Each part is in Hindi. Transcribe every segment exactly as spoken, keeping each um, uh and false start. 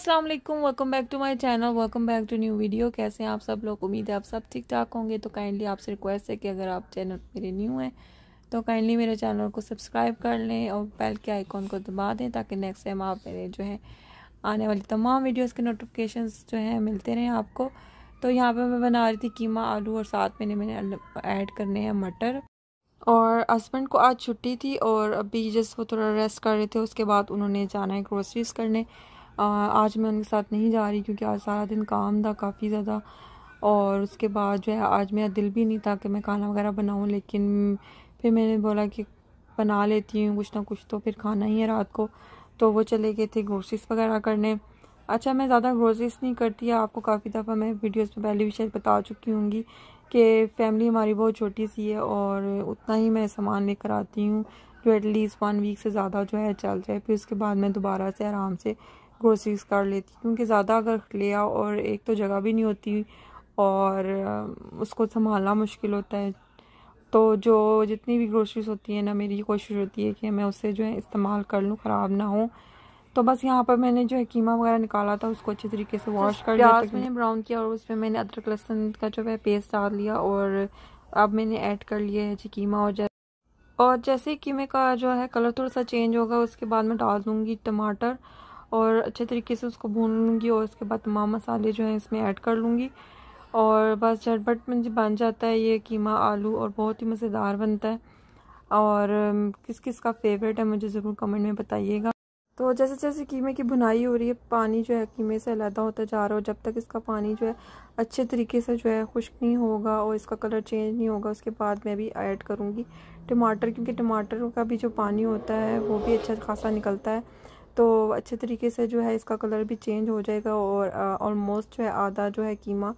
अस्सलाम वालेकुम, welcome back to my channel, welcome back to new video. कैसे हैं आप सब लोग? उम्मीद है आप सब ठीक ठाक होंगे। तो काइंडली आपसे रिक्वेस्ट है कि अगर आप चैनल मेरे न्यू हैं तो काइंडली मेरे चैनल को सब्सक्राइब कर लें और बेल के आइकॉन को दबा दें ताकि नेक्स्ट टाइम आप मेरे जो है आने वाली तमाम वीडियोज़ के नोटिफिकेशंस जो हैं मिलते रहें आपको। तो यहाँ पर मैं बना रही थी कीमा आलू और साथ में मैंने ऐड करने हैं मटर। और हस्बैंड को आज छुट्टी थी और अभी जस्ट वो थोड़ा रेस्ट कर रहे थे, उसके बाद उन्होंने जाना है ग्रोसरीज़ करने। आ, आज मैं उनके साथ नहीं जा रही क्योंकि आज सारा दिन काम था काफ़ी ज़्यादा। और उसके बाद जो है आज मेरा दिल भी नहीं था कि मैं खाना वगैरह बनाऊं, लेकिन फिर मैंने बोला कि बना लेती हूँ कुछ ना कुछ, तो फिर खाना ही है रात को। तो वो चले गए थे ग्रोसरीज़ वगैरह करने। अच्छा, मैं ज़्यादा ग्रोसरीज़ नहीं करती है, आपको काफ़ी दफ़ा मैं वीडियोज़ में पहले भी शायद बता चुकी होंगी कि फैमिली हमारी बहुत छोटी सी है और उतना ही मैं सामान लेकर आती हूँ जो एटलीस्ट वन वीक से ज़्यादा जो है चल जाए। फिर उसके बाद मैं दोबारा से आराम से ग्रोसरीज़ कर लेती हूँ क्योंकि ज़्यादा अगर ले आओ और एक तो जगह भी नहीं होती और उसको संभालना मुश्किल होता है। तो जो जितनी भी ग्रोसरीज होती है ना, मेरी कोशिश होती है कि मैं उससे जो है इस्तेमाल कर लूँ, ख़राब ना हो। तो बस यहाँ पर मैंने जो है कीमा वगैरह निकाला था, उसको अच्छे तरीके से वॉश कर लिया। प्याज मैंने ब्राउन किया और उसमें मैंने अदरक लहसुन का जो है पेस्ट डाल लिया और अब मैंने ऐड कर लिया है जी कीमा। और और जैसे ही कीमे का जो है कलर थोड़ा सा चेंज होगा उसके बाद मैं डाल दूँगी टमाटर और अच्छे तरीके से उसको भून लूँगी और उसके बाद तमाम मसाले जो हैं इसमें ऐड कर लूँगी। और बस झटपट में बन जाता है ये कीमा आलू और बहुत ही मज़ेदार बनता है। और किस किस का फेवरेट है मुझे ज़रूर कमेंट में बताइएगा। तो जैसे जैसे कीमे की भुनाई हो रही है, पानी जो है कीमे से अलहदा होता जा रहा है। जब तक इसका पानी जो है अच्छे तरीके से जो है खुश्क नहीं होगा और इसका कलर चेंज नहीं होगा, उसके बाद मैं भी ऐड करूँगी टमाटर, क्योंकि टमाटर का भी जो पानी होता है वो भी अच्छा खासा निकलता है। तो अच्छे तरीके से जो है इसका कलर भी चेंज हो जाएगा और ऑलमोस्ट जो है आधा जो है कीमा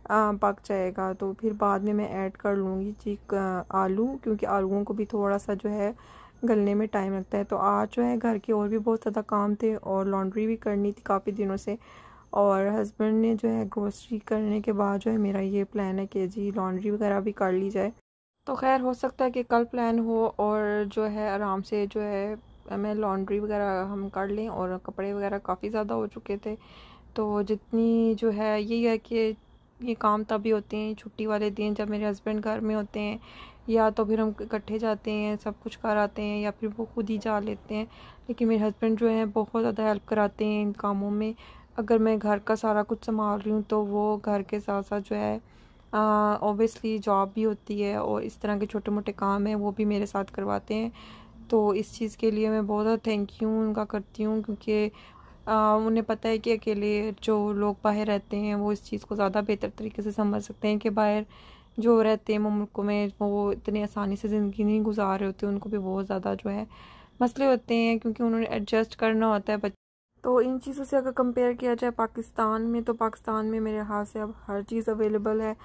पक जाएगा। तो फिर बाद में मैं ऐड कर लूँगी जी आलू, क्योंकि आलूओं को भी थोड़ा सा जो है गलने में टाइम लगता है। तो आज जो है घर के और भी बहुत ज़्यादा काम थे और लॉन्ड्री भी करनी थी काफ़ी दिनों से। और हस्बैंड ने जो है ग्रोसरी करने के बाद जो है मेरा ये प्लान है कि जी लॉन्ड्री वगैरह भी कर ली जाए। तो खैर हो सकता है कि कल प्लान हो और जो है आराम से जो है मैं लॉन्ड्री वगैरह हम कर लें। और कपड़े वगैरह काफ़ी ज़्यादा हो चुके थे, तो जितनी जो है यही है कि ये काम तभी होते हैं छुट्टी वाले दिन जब मेरे हस्बैंड घर में होते हैं, या तो फिर हम इकट्ठे जाते हैं सब कुछ कर आते हैं या फिर वो खुद ही जा लेते हैं। लेकिन मेरे हस्बैंड जो हैं बहुत ज़्यादा हेल्प कराते हैं इन कामों में। अगर मैं घर का सारा कुछ संभाल रही हूँ तो वो घर के साथ साथ जो है ऑब्वियसली जॉब भी होती है और इस तरह के छोटे मोटे काम हैं वो भी मेरे साथ करवाते हैं। तो इस चीज़ के लिए मैं बहुत ज़्यादा थैंक यू उनका करती हूँ, क्योंकि आ, उन्हें पता है कि अकेले जो लोग बाहर रहते हैं वो इस चीज़ को ज़्यादा बेहतर तरीके से समझ सकते हैं कि बाहर जो रहते हैं मुल्कों में वो इतनी आसानी से ज़िंदगी नहीं गुजार रहे होते, उनको भी बहुत ज़्यादा जो है मसले होते हैं क्योंकि उन्होंने एडजस्ट करना होता है। तो इन चीज़ों से अगर कंपेयर किया जाए पाकिस्तान में, तो पाकिस्तान में मेरे हाथ से अब हर चीज़ अवेलेबल है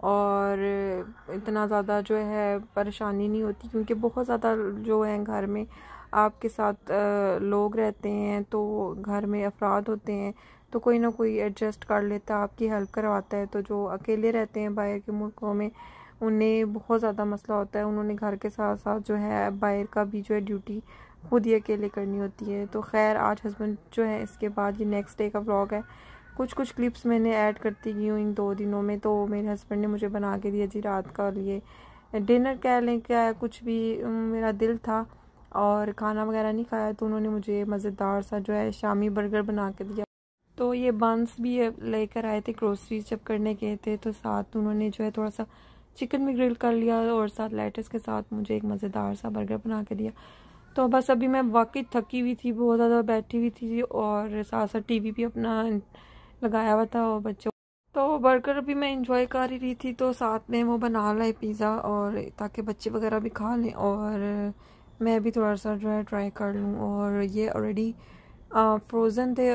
और इतना ज़्यादा जो है परेशानी नहीं होती, क्योंकि बहुत ज़्यादा जो है घर में आपके साथ लोग रहते हैं, तो घर में अफराद होते हैं, तो कोई ना कोई एडजस्ट कर लेता है, आपकी हेल्प करवाता है। तो जो अकेले रहते हैं बाहर के मुल्कों में उन्हें बहुत ज़्यादा मसला होता है, उन्होंने घर के साथ साथ जो है बाहर का भी जो है ड्यूटी खुद ही अकेले करनी होती है। तो खैर आज हस्बैंड जो है इसके बाद ये नेक्स्ट डे का व्लॉग है, कुछ कुछ क्लिप्स मैंने ऐड करती गई हूँ इन दो दिनों में। तो मेरे हस्बैंड ने मुझे बना के दिया जी रात का लिए डिनर कह लें क्या, कुछ भी मेरा दिल था और खाना वगैरह नहीं खाया, तो उन्होंने मुझे मज़ेदार सा जो है शामी बर्गर बना के दिया। तो ये बंस भी लेकर आए थे ग्रोसरीज जब करने गए थे, तो साथ उन्होंने जो है थोड़ा सा चिकन भी ग्रिल कर लिया और साथ लेटस के साथ मुझे एक मज़ेदार सा बर्गर बना के दिया। तो बस अभी मैं वाकई थकी हुई थी, बहुत ज़्यादा बैठी हुई थी और साथ साथ टीवी भी अपना लगाया हुआ था और बच्चों, तो बर्गर भी मैं इंजॉय कर ही रही थी। तो साथ में वो बना लाए पिज़्ज़ा और ताकि बच्चे वगैरह भी खा लें और मैं भी थोड़ा सा जो है ट्राई कर लूँ। और ये ऑलरेडी फ्रोज़न थे,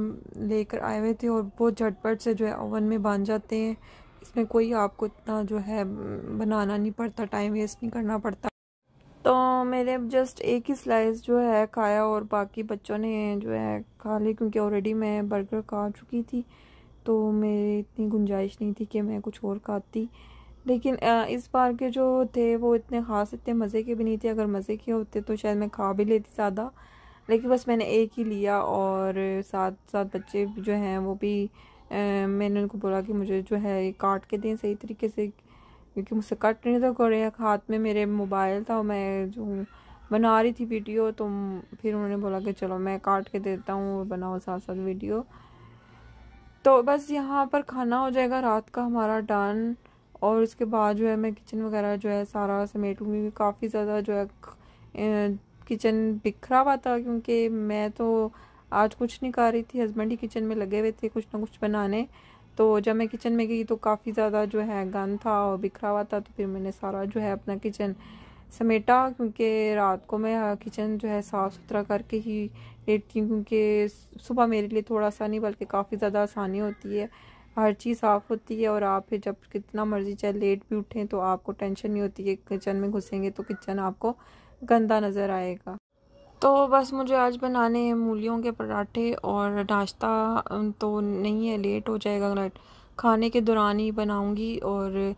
लेकर आए हुए थे और बहुत झटपट से जो है ओवन में बन जाते हैं। इसमें कोई आपको इतना जो है बनाना नहीं पड़ता, टाइम वेस्ट नहीं करना पड़ता। तो मैंने जस्ट एक ही स्लाइस जो है खाया और बाकी बच्चों ने जो है खा ली, क्योंकि ऑलरेडी मैं बर्गर खा चुकी थी तो मेरी इतनी गुंजाइश नहीं थी कि मैं कुछ और खाती। लेकिन इस बार के जो थे वो इतने ख़ास, इतने मज़े के भी नहीं थे। अगर मज़े के होते तो शायद मैं खा भी लेती ज़्यादा, लेकिन बस मैंने एक ही लिया। और साथ साथ बच्चे जो हैं वो भी आ, मैंने उनको बोला कि मुझे जो है ये काट के दें सही तरीके से, क्योंकि मुझसे कट नहीं था करे। हाथ में मेरे मोबाइल था, मैं जो बना रही थी वीडियो, तो फिर उन्होंने बोला कि चलो मैं काट के देता हूँ, बनाओ साथ साथ वीडियो। तो बस यहाँ पर खाना हो जाएगा रात का हमारा डन। और उसके बाद जो है मैं किचन वगैरह जो है सारा समेटूँगी। काफ़ी ज़्यादा जो है किचन बिखरा हुआ था, क्योंकि मैं तो आज कुछ नहीं कर रही थी, हस्बैंड ही किचन में लगे हुए थे कुछ ना कुछ बनाने। तो जब मैं किचन में गई तो काफ़ी ज़्यादा जो है गंद था और बिखरा हुआ था। तो फिर मैंने सारा जो है अपना किचन समेटा, क्योंकि रात को मैं किचन जो है साफ़ सुथरा करके ही लेटती हूँ, क्योंकि सुबह मेरे लिए थोड़ा सा नहीं बल्कि काफ़ी ज़्यादा आसानी होती है, हर चीज़ साफ़ होती है। और आप फिर जब कितना मर्जी चाहे लेट भी उठें तो आपको टेंशन नहीं होती है किचन में घुसेंगे तो किचन आपको गंदा नज़र आएगा। तो बस मुझे आज बनाने हैं मूलियों के पराठे, और नाश्ता तो नहीं है, लेट हो जाएगा, खाने के दौरान ही बनाऊंगी। और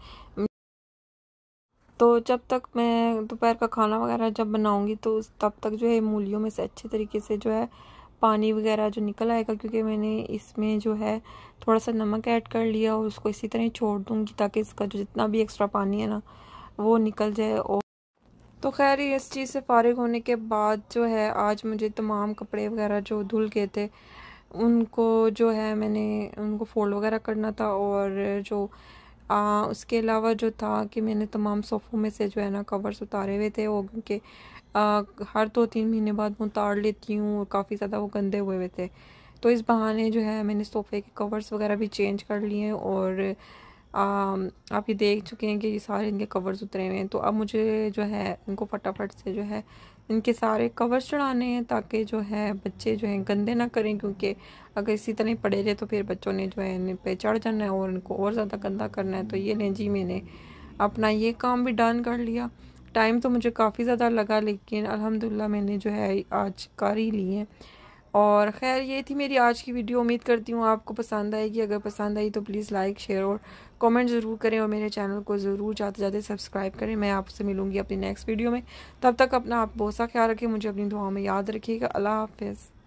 तो जब तक मैं दोपहर का खाना वगैरह जब बनाऊंगी तो तब तक जो है मूलियों में से अच्छे तरीके से जो है पानी वगैरह जो निकल आएगा, क्योंकि मैंने इसमें जो है थोड़ा सा नमक ऐड कर लिया और उसको इसी तरह छोड़ दूंगी ताकि इसका जो जितना भी एक्स्ट्रा पानी है ना वो निकल जाए। और तो खैर इस चीज़ से फारिग होने के बाद जो है आज मुझे तमाम कपड़े वगैरह जो धुल गए थे उनको जो है मैंने उनको फोल्ड वगैरह करना था। और जो आ, उसके अलावा जो था कि मैंने तमाम सोफ़ों में से जो है ना कवर्स उतारे हुए थे, वो क्योंकि हर दो तीन महीने बाद मैं उतार लेती हूँ और काफ़ी ज़्यादा वो गंदे हुए हुए थे। तो इस बहाने जो है मैंने सोफ़े के कवर्स वगैरह भी चेंज कर लिए हैं। और आ, आप ये देख चुके हैं कि ये सारे इनके कवर्स उतरे हुए हैं। तो अब मुझे जो है इनको फटाफट से जो है इनके सारे कवर्स चढ़ाने हैं, ताकि जो है बच्चे जो हैं गंदे ना करें, क्योंकि अगर इसी तरह पड़े रहे तो फिर बच्चों ने जो है इन पे चढ़ जाना है और इनको और ज़्यादा गंदा करना है। तो ये लें जी, मैंने अपना ये काम भी डन कर लिया। टाइम तो मुझे काफ़ी ज़्यादा लगा, लेकिन अल्हम्दुलिल्लाह मैंने जो है आज कर ही ली है। और ख़ैर ये थी मेरी आज की वीडियो। उम्मीद करती हूँ आपको पसंद आएगी। अगर पसंद आई तो प्लीज़ लाइक शेयर और कमेंट ज़रूर करें, और मेरे चैनल को ज़रूर जाते जाते सब्सक्राइब करें। मैं आपसे मिलूँगी अपनी नेक्स्ट वीडियो में। तब तक अपना आप बहुत सा ख्याल रखें, मुझे अपनी दुआओं में याद रखिएगा। अल्लाह हाफ़िज़।